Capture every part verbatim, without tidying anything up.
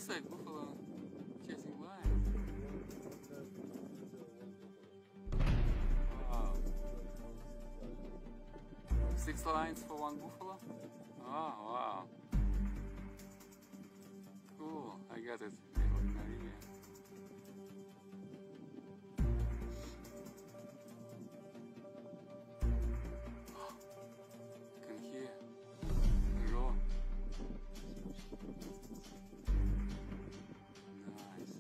looks like buffalo chasing lions. Wow. Six lions for one buffalo? Oh, wow. Cool, I got it. Maria. You can hear the roar. Nice.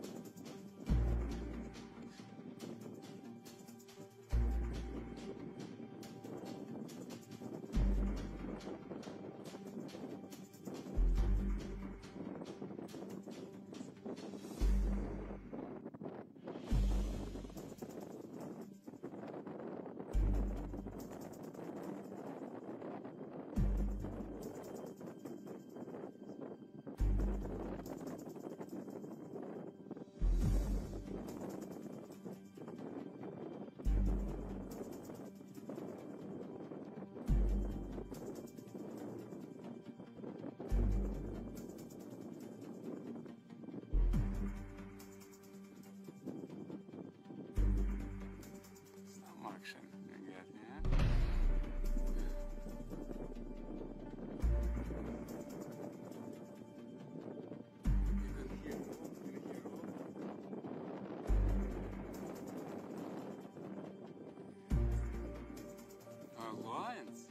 Action again, yeah. You can hear, you can hear. Uh, lions.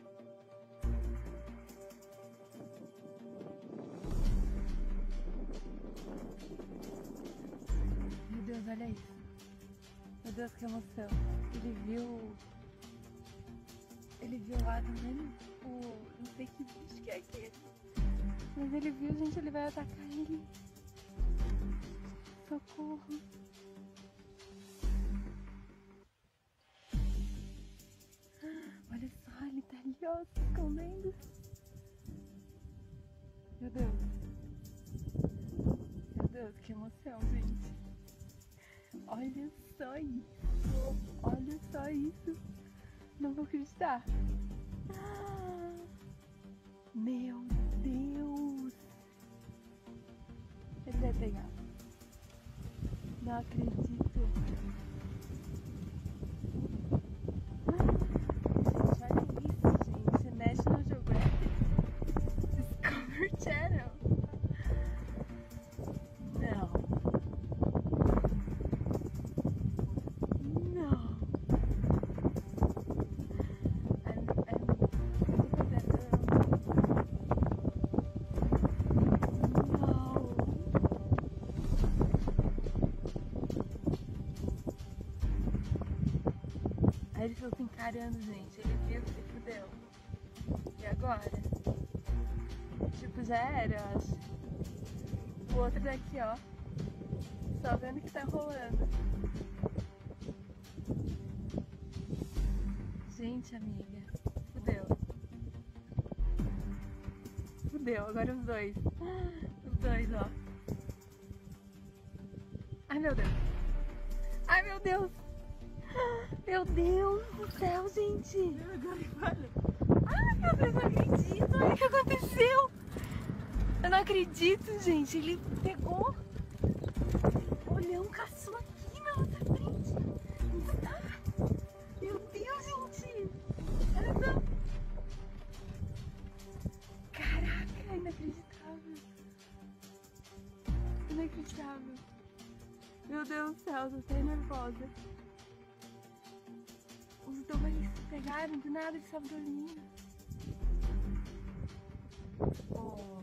Meu Deus, olha isso. Meu Deus, que emoção. Ele viu... Ele viu lá também o... Não sei que bicho que é aquele. Mas ele viu, gente, ele vai atacar ele. Socorro. Olha só, ele tá ali, ó, se escondendo. Meu Deus. Meu Deus, que emoção, gente. Olha só isso. Olha só isso. Não vou acreditar. Meu Deus. Ele vai pegar. Não acredito. Gente, olha isso, gente. National Geographic. Discovery Channel. Não. Aí ele ficou se encarando, gente. Ele viu que se fudeu. E agora? Tipo, já era, eu acho. O outro daqui, ó. Só vendo o que tá rolando. Gente, amiga. Fudeu. Fudeu, agora os dois. Os dois, ó. Ai, meu Deus. Ai, meu Deus. Meu Deus do céu, gente! Ai, meu Deus, eu não acredito! Olha o que aconteceu! Eu não acredito, gente! Ele pegou o leão caçou aqui na nossa frente! Onde tá? Meu Deus, gente! Olha só! Caraca, inacreditável! Inacreditável! Meu Deus do céu, tô até nervosa! Os dois pegaram, do nada eles estavam dormindo. Oh.